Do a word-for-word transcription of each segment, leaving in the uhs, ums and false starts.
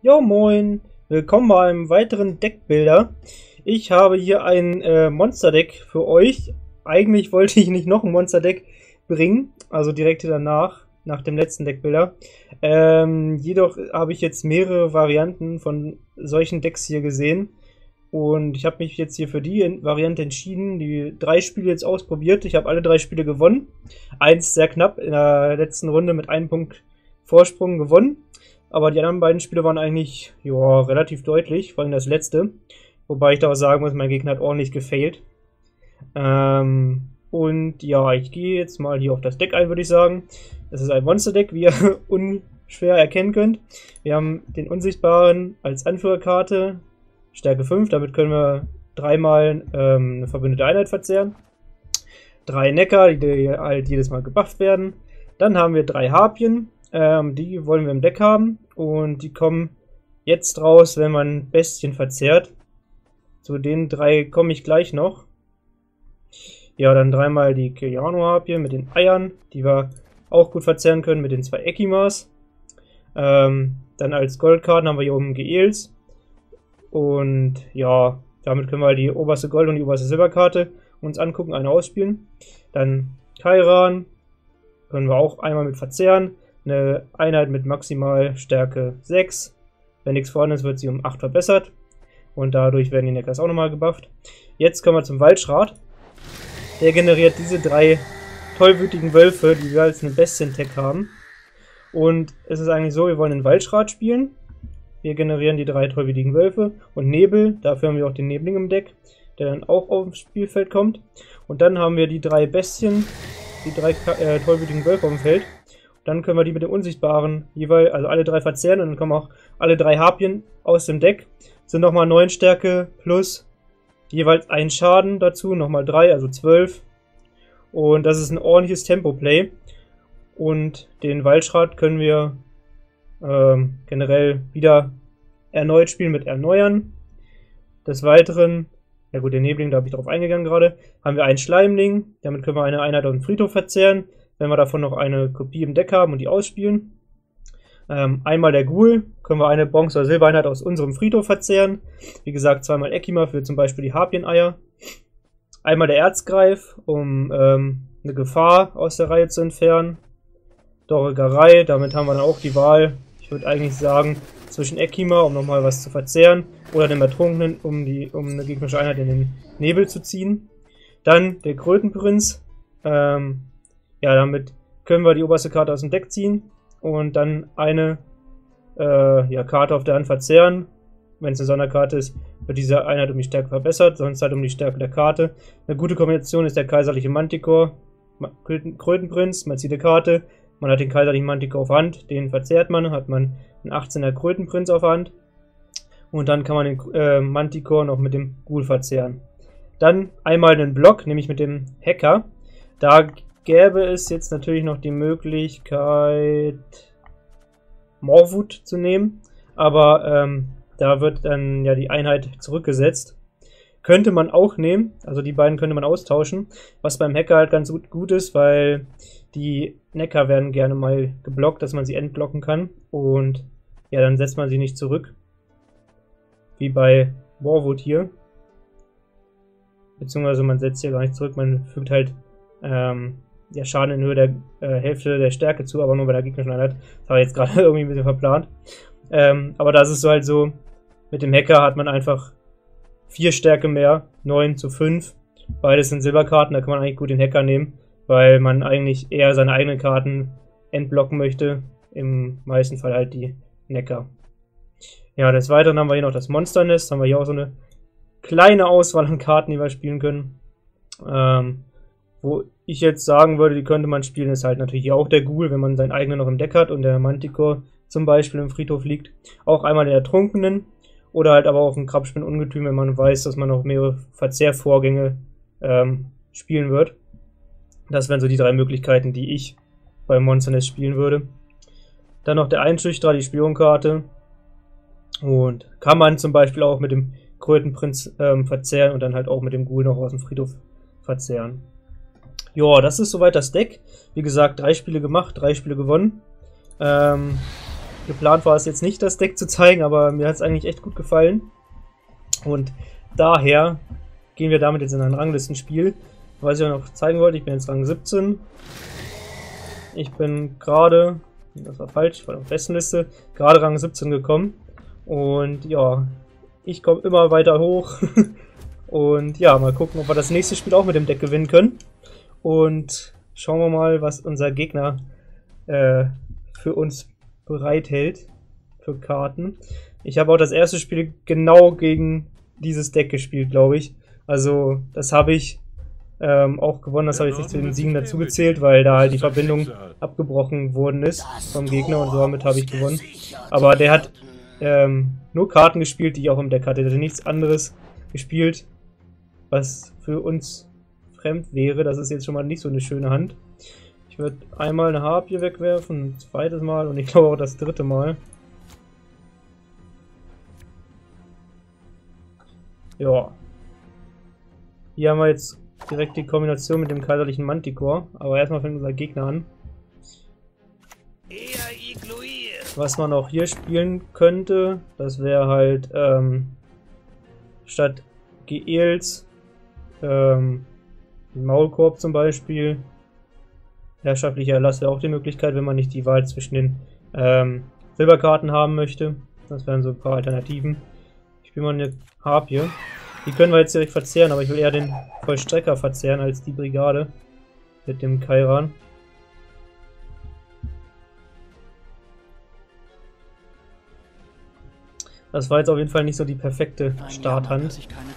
Jo moin, willkommen bei einem weiteren Deckbilder. Ich habe hier ein äh, Monster-Deck für euch. Eigentlich wollte ich nicht noch ein Monster-Deck bringen, also direkt danach, nach dem letzten Deckbilder. Ähm, jedoch habe ich jetzt mehrere Varianten von solchen Decks hier gesehen. Und ich habe mich jetzt hier für die Variante entschieden, die drei Spiele jetzt ausprobiert. Ich habe alle drei Spiele gewonnen. Eins sehr knapp in der letzten Runde mit einem Punkt Vorsprung gewonnen. Aber die anderen beiden Spiele waren eigentlich ja, relativ deutlich, vor allem das letzte. Wobei ich da auch sagen muss, mein Gegner hat ordentlich gefailt. Ähm, und ja, ich gehe jetzt mal hier auf das Deck ein, würde ich sagen. Das ist ein Monster-Deck, wie ihr unschwer erkennen könnt. Wir haben den Unsichtbaren als Anführerkarte, Stärke fünf, damit können wir dreimal ähm, eine verbündete Einheit verzehren. Drei Neckar, die halt jedes Mal gebufft werden. Dann haben wir drei Harpien. Ähm, die wollen wir im Deck haben und die kommen jetzt raus, wenn man Bestien verzehrt. Zu den drei komme ich gleich noch. Ja, dann dreimal die Keanu-Harpie mit den Eiern, die wir auch gut verzehren können mit den zwei Ekimas. Ähm, dann als Goldkarten haben wir hier oben Geels. Und ja, damit können wir die oberste Gold- und die oberste Silberkarte uns angucken, eine ausspielen. Dann Kairan können wir auch einmal mit verzehren. Eine Einheit mit maximal Stärke sechs. Wenn nichts vorhanden ist, wird sie um acht verbessert. Und dadurch werden die Neckars auch nochmal gebufft. Jetzt kommen wir zum Waldschrat. Der generiert diese drei tollwütigen Wölfe, die wir als einen Bestien-Tag haben. Und es ist eigentlich so, wir wollen den Waldschrat spielen. Wir generieren die drei tollwütigen Wölfe. Und Nebel, dafür haben wir auch den Nebling im Deck, der dann auch aufs Spielfeld kommt. Und dann haben wir die drei Bestien, die drei äh, tollwütigen Wölfe auf dem Feld. Dann können wir die mit dem Unsichtbaren jeweils, also alle drei verzehren und dann kommen auch alle drei Harpien aus dem Deck. Sind nochmal neun Stärke plus jeweils ein Schaden dazu, nochmal drei, also zwölf. Und das ist ein ordentliches Tempo-Play. Und den Waldschrat können wir ähm, generell wieder erneut spielen mit Erneuern. Des Weiteren, ja gut, den Nebling, da habe ich drauf eingegangen gerade, haben wir einen Schleimling. Damit können wir eine Einheit auf dem Friedhof verzehren. Wenn wir davon noch eine Kopie im Deck haben und die ausspielen. Ähm, einmal der Ghoul, können wir eine Bronze- oder Silbereinheit aus unserem Friedhof verzehren. Wie gesagt, zweimal Ekima für zum Beispiel die Harpien-Eier. Einmal der Erzgreif, um ähm, eine Gefahr aus der Reihe zu entfernen. Dorregerei, damit haben wir dann auch die Wahl, ich würde eigentlich sagen, zwischen Ekima, um nochmal was zu verzehren, oder dem Ertrunkenen, um, die, um eine gegnerische Einheit in den Nebel zu ziehen. Dann der Krötenprinz, ähm, ja, damit können wir die oberste Karte aus dem Deck ziehen und dann eine äh, ja, Karte auf der Hand verzehren. Wenn es eine Sonderkarte ist, wird diese Einheit um die Stärke verbessert, sonst halt um die Stärke der Karte. Eine gute Kombination ist der kaiserliche Manticore, Krötenprinz, man zieht eine Karte, man hat den kaiserlichen Manticore auf Hand, den verzehrt man, hat man einen achtzehner Krötenprinz auf Hand und dann kann man den äh, Manticore noch mit dem Ghoul verzehren. Dann einmal einen Block, nämlich mit dem Hacker. Da gäbe es jetzt natürlich noch die Möglichkeit, Morwood zu nehmen, aber ähm, da wird dann ja die Einheit zurückgesetzt. Könnte man auch nehmen, also die beiden könnte man austauschen, was beim Hacker halt ganz gut, gut ist, weil die Neckar werden gerne mal geblockt, dass man sie entblocken kann und ja, dann setzt man sie nicht zurück, wie bei Morwood hier, beziehungsweise man setzt hier gar nicht zurück, man fügt halt ähm, ja, Schaden in Höhe der äh, Hälfte der Stärke zu, aber nur bei der gegnerischen Einheit. Das habe ich jetzt gerade irgendwie ein bisschen verplant. Ähm, aber das ist so halt so, mit dem Hacker hat man einfach vier Stärke mehr, neun zu fünf. Beides sind Silberkarten, da kann man eigentlich gut den Hacker nehmen, weil man eigentlich eher seine eigenen Karten entblocken möchte. Im meisten Fall halt die Neckar. Ja, des Weiteren haben wir hier noch das Monsternest, haben wir hier auch so eine kleine Auswahl an Karten, die wir spielen können. Ähm, Wo ich jetzt sagen würde, die könnte man spielen, ist halt natürlich auch der Ghoul, wenn man seinen eigenen noch im Deck hat und der Manticore zum Beispiel im Friedhof liegt. Auch einmal den Ertrunkenen oder halt aber auch ein Krabspin-Ungetüm, wenn man weiß, dass man noch mehrere Verzehrvorgänge ähm, spielen wird. Das wären so die drei Möglichkeiten, die ich beim Monsternest spielen würde. Dann noch der Einschüchterer, die Spionkarte. Und kann man zum Beispiel auch mit dem Krötenprinz ähm, verzehren und dann halt auch mit dem Ghoul noch aus dem Friedhof verzehren. Ja, das ist soweit das Deck. Wie gesagt, drei Spiele gemacht, drei Spiele gewonnen. Ähm, Geplant war es jetzt nicht, das Deck zu zeigen, aber mir hat es eigentlich echt gut gefallen. Und daher gehen wir damit jetzt in ein Ranglistenspiel. Was ich auch noch zeigen wollte, ich bin jetzt Rang siebzehn. Ich bin gerade, das war falsch, ich war auf der Bestenliste, gerade Rang siebzehn gekommen. Und ja, ich komme immer weiter hoch. Und ja, mal gucken, ob wir das nächste Spiel auch mit dem Deck gewinnen können. Und schauen wir mal, was unser Gegner äh, für uns bereithält für Karten. Ich habe auch das erste Spiel genau gegen dieses Deck gespielt, glaube ich. Also das habe ich ähm, auch gewonnen, das habe ich nicht zu den Siegen dazu gezählt, weil da halt die Verbindung abgebrochen worden ist vom Gegner und somit habe ich gewonnen. Aber der hat ähm, nur Karten gespielt, die ich auch im Deck hatte. Der hat nichts anderes gespielt, was für uns fremd wäre. Das ist jetzt schon mal nicht so eine schöne Hand. Ich würde einmal eine Harpie wegwerfen, ein zweites Mal und ich glaube auch das dritte Mal. Ja. Hier haben wir jetzt direkt die Kombination mit dem kaiserlichen Manticore. Aber erstmal fängt unser Gegner an. Was man auch hier spielen könnte, das wäre halt ähm, statt Geels ähm, Maulkorb zum Beispiel. Herrschaftlicher Erlass wäre auch die Möglichkeit, wenn man nicht die Wahl zwischen den ähm, Silberkarten haben möchte. Das wären so ein paar Alternativen. Ich spiele mal eine Harpie. Die können wir jetzt direkt verzehren, aber ich will eher den Vollstrecker verzehren als die Brigade mit dem Kairan. Das war jetzt auf jeden Fall nicht so die perfekte Starthand.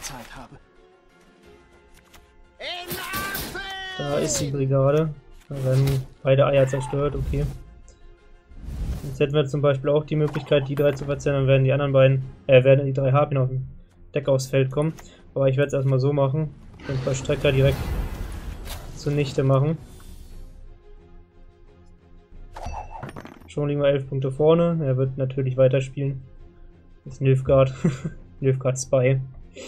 Da ist die Brigade. Da werden beide Eier zerstört, okay. Jetzt hätten wir zum Beispiel auch die Möglichkeit, die drei zu verzehren, dann werden die anderen beiden, äh, werden die drei Harpien auf dem Deck aufs Feld kommen. Aber ich werde es erstmal so machen, den Vollstrecker direkt zunichte machen. Schon liegen wir elf Punkte vorne, er wird natürlich weiterspielen. Das ist Nilfgaard, Nilfgaard Spy.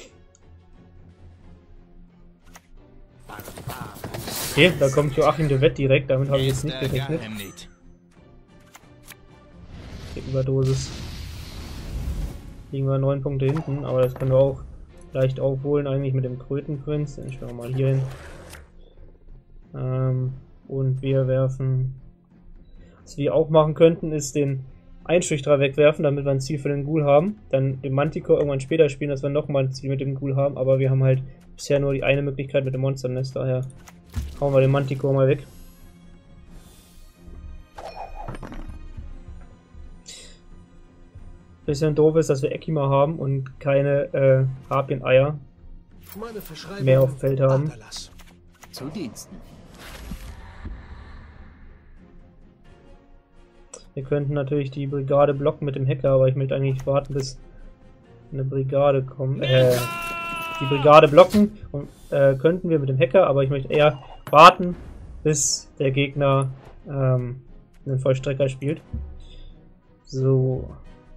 Okay, da kommt Joachim de Wett direkt, damit habe ich jetzt nicht gerechnet. Die Überdosis. Liegen wir neun Punkte hinten, aber das können wir auch leicht aufholen, eigentlich mit dem Krötenprinz. Den stellen wir mal hier hin. Ähm, und wir werfen. Was wir auch machen könnten, ist den Einschüchterer wegwerfen, damit wir ein Ziel für den Ghoul haben. Dann den Manticore irgendwann später spielen, dass wir nochmal ein Ziel mit dem Ghoul haben, aber wir haben halt bisher nur die eine Möglichkeit mit dem Monsternest, daher hauen wir den Manticore mal weg. Bisschen doof ist, dass wir Ekima haben und keine äh, Harpien-Eier mehr auf dem Feld haben. Zu Diensten. Wir könnten natürlich die Brigade blocken mit dem Hacker, aber ich möchte eigentlich warten, bis eine Brigade kommt. Äh, die Brigade blocken und, äh, könnten wir mit dem Hacker, aber ich möchte eher warten, bis der Gegner ähm, einen Vollstrecker spielt. So.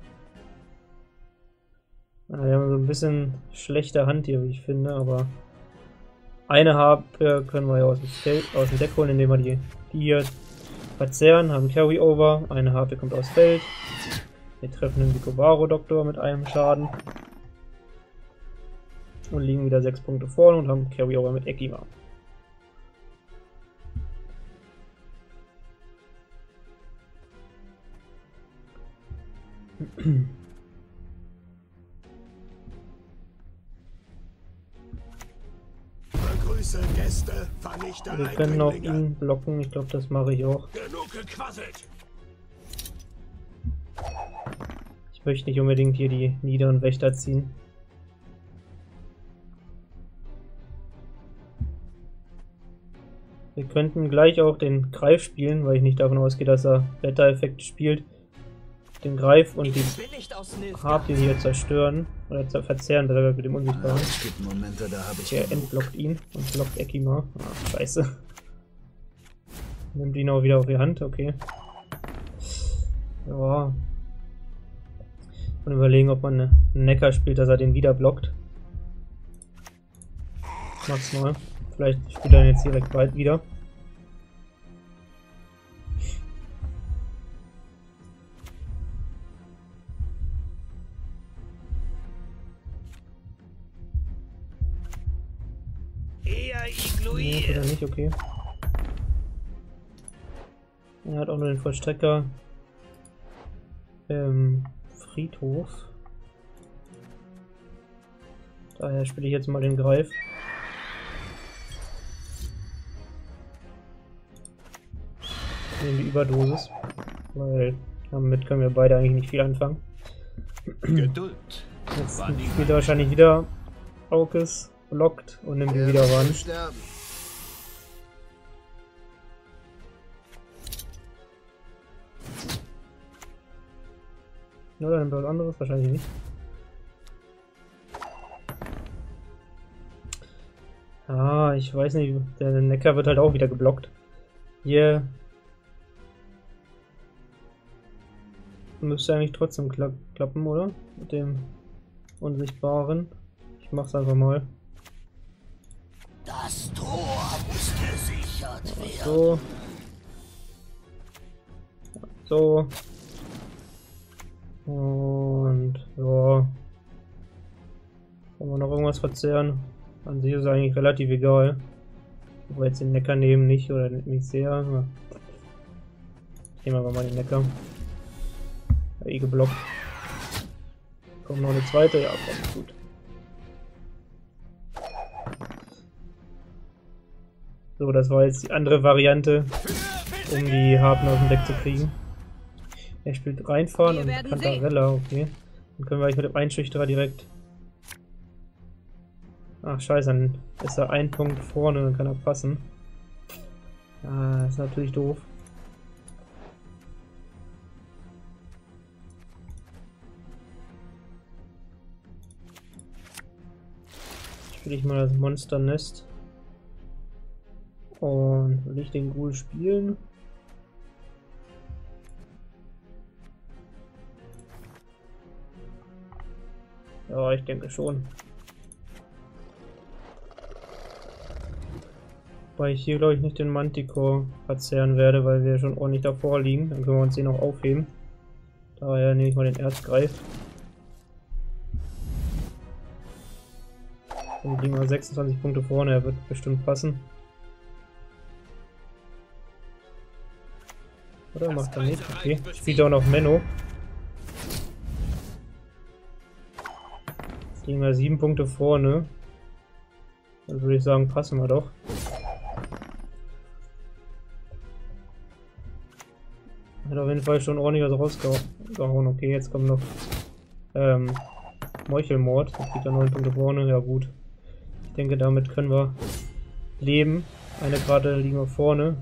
Ja, wir haben so ein bisschen schlechte Hand hier, wie ich finde, aber eine Harpe können wir ja aus dem, Feld, aus dem Deck holen, indem wir die, die hier verzehren, haben Carry-Over, eine Harpe kommt aus Feld. Wir treffen den Vicovaro-Doktor mit einem Schaden. Und liegen wieder sechs Punkte vorne und haben Carry-Over mit Ekima. Begrüße Gäste, vernichte Wir können auch Eindringlinge. ihn blocken, ich glaube, das mache ich auch. Genug gequasselt. Ich möchte nicht unbedingt hier die niederen Wächter ziehen. Wir könnten gleich auch den Greif spielen, weil ich nicht davon ausgehe, dass er Beta-Effekte spielt. Den Greif und die Harpie hier zerstören oder zer verzehren, besser mit dem Unsichtbaren. Es gibt Momente, da habe ich Der entblockt ihn und blockt Ekima. Ah, scheiße. Nimmt ihn auch wieder auf die Hand, okay. Ja. Und überlegen, ob man einen Neckar spielt, dass er den wieder blockt. Mach's mal. Vielleicht spielt er ihn jetzt direkt bald wieder. Nee, oder nicht, okay. Er hat auch nur den Vollstrecker. Ähm, Friedhof. Daher spiele ich jetzt mal den Greif. Nehmen die Überdosis. Weil damit können wir beide eigentlich nicht viel anfangen. Geduld. Jetzt spielt er wahrscheinlich wieder Aukes, blockt und nimmt ihn wieder ran. Oder nimmt er was anderes? Wahrscheinlich nicht. Ah, ich weiß nicht, der Neckar wird halt auch wieder geblockt. Hier müsste eigentlich trotzdem kla klappen, oder? Mit dem Unsichtbaren. Ich mach's einfach mal. Das Tor muss gesichert werden. So. So. Und ja. Kann man noch irgendwas verzehren? An sich ist eigentlich relativ egal. Ob wir jetzt den Neckar nehmen, nicht oder nicht sehr. Nehmen wir aber mal den Neckar. Eh geblockt. Kommt noch eine zweite, ja, kommt gut. So, das war jetzt die andere Variante, um die Harpen aus dem Deck zu kriegen. Er spielt reinfahren und Cantarella, okay. Dann können wir eigentlich mit dem Einschüchterer direkt. Ach scheiße, dann ist er ein Punkt vorne, dann kann er passen. Ah, ist natürlich doof. Spiele ich mal das Monsternest. Und will ich den Ghoul spielen? Ja, ich denke schon. Weil ich hier glaube ich nicht den Manticore verzehren werde, weil wir schon ordentlich davor liegen. Dann können wir uns den auch aufheben. Daher nehme ich mal den Erzgreif. Dann liegen wir sechsundzwanzig Punkte vorne, er wird bestimmt passen. Oder macht er nicht? Okay, spielt auch noch Menno. Jetzt liegen wir sieben Punkte vorne. Dann würde ich sagen, passen wir doch. Hat auf jeden Fall schon ordentlich was rausgehauen. Okay, jetzt kommt noch ähm, Meuchelmord. Jetzt liegt er neun Punkte vorne. Ja gut. Ich denke, damit können wir leben. Eine Karte liegen wir vorne.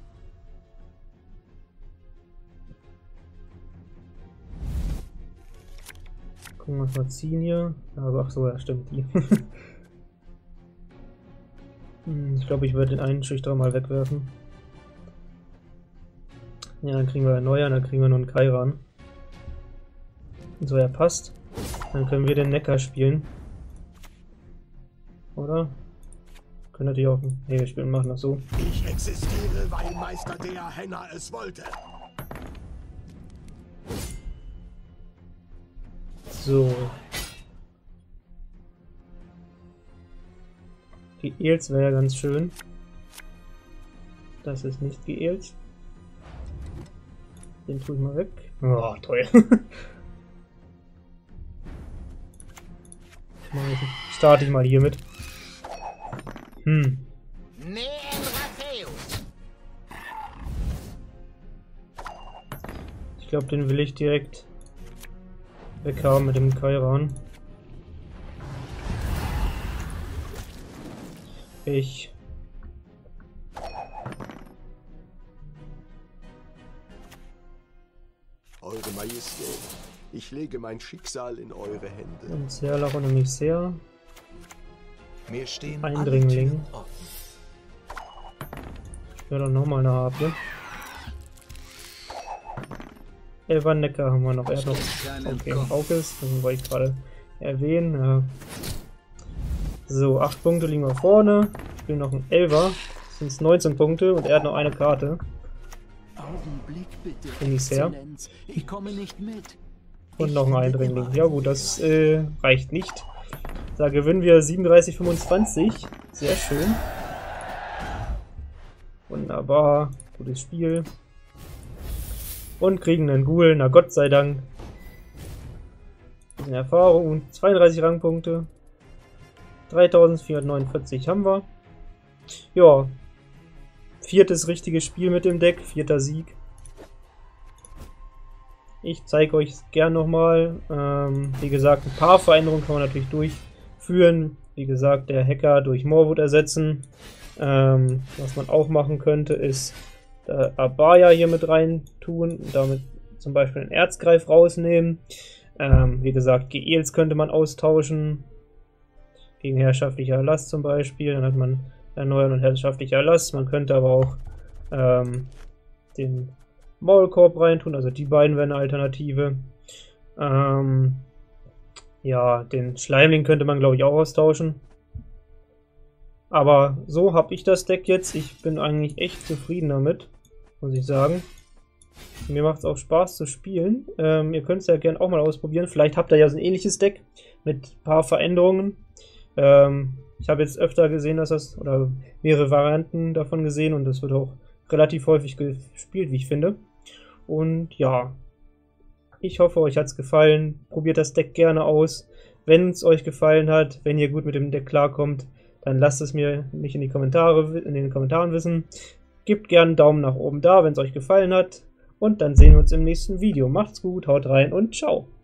Gucken, was wir ziehen hier. Aber ach so, ja stimmt, die. Ich glaube, ich würde den einen Schüchter mal wegwerfen. Ja, dann kriegen wir einen Neuer, dann kriegen wir noch einen Kairan. So, er passt. Dann können wir den Neckar spielen. Oder? Können natürlich auch. Ne, wir spielen, machen das so. Ich existiere, weil Meister der Henner es wollte. So. Geels wäre ja ganz schön. Das ist nicht geels. Den tue ich mal weg. Oh, toll. Starte ich mal hiermit. Hm. Ich glaube, den will ich direkt weghaben mit dem Kairan. Ich. Eure Majestät, ich lege mein Schicksal in eure Hände. Und Serlach und Emissär. Mir stehen Eindringling. Ich will doch nochmal eine Harpe. Elvan Neckar haben wir noch. Er hat noch. Okay, Aukes, das wollte ich gerade erwähnen. Ja. So, acht Punkte liegen wir vorne. Ich spiele noch einen Elfer. Das sind neunzehn Punkte und er hat noch eine Karte. Augenblick bitte. Emissär. Ich komme nicht mit. Und noch ein Eindringling. Ja gut, das äh, reicht nicht. Da gewinnen wir siebenunddreißig fünfundzwanzig. Sehr schön. Wunderbar. Gutes Spiel. Und kriegen einen Ghoul, na Gott sei Dank. Bisschen Erfahrung und zweiunddreißig Rangpunkte. dreitausendvierhundertneunundvierzig haben wir. Ja. Viertes richtiges Spiel mit dem Deck. Vierter Sieg. Ich zeige euch gern nochmal. Ähm, wie gesagt, ein paar Veränderungen kann man natürlich durchführen. Wie gesagt, der Hacker durch Morwood ersetzen. Ähm, was man auch machen könnte, ist äh, Abaya hier mit rein tun und damit zum Beispiel einen Erzgreif rausnehmen. Ähm, wie gesagt, Geels könnte man austauschen gegen herrschaftlicher Erlass zum Beispiel. Dann hat man Erneuern und herrschaftlicher Erlass. Man könnte aber auch ähm, den Maulkorb reintun, also die beiden wären eine Alternative. Ähm, ja, den Schleimling könnte man glaube ich auch austauschen. Aber so habe ich das Deck jetzt. Ich bin eigentlich echt zufrieden damit, muss ich sagen. Mir macht es auch Spaß zu spielen. Ähm, ihr könnt es ja gerne auch mal ausprobieren. Vielleicht habt ihr ja so ein ähnliches Deck mit ein paar Veränderungen. Ähm, ich habe jetzt öfter gesehen, dass das, oder mehrere Varianten davon gesehen und das wird auch relativ häufig gespielt, wie ich finde. Und ja, ich hoffe, euch hat es gefallen. Probiert das Deck gerne aus. Wenn es euch gefallen hat, wenn ihr gut mit dem Deck klarkommt, dann lasst es mir mich in die Kommentare, in den Kommentaren wissen. Gebt gerne einen Daumen nach oben da, wenn es euch gefallen hat. Und dann sehen wir uns im nächsten Video. Macht's gut, haut rein und ciao.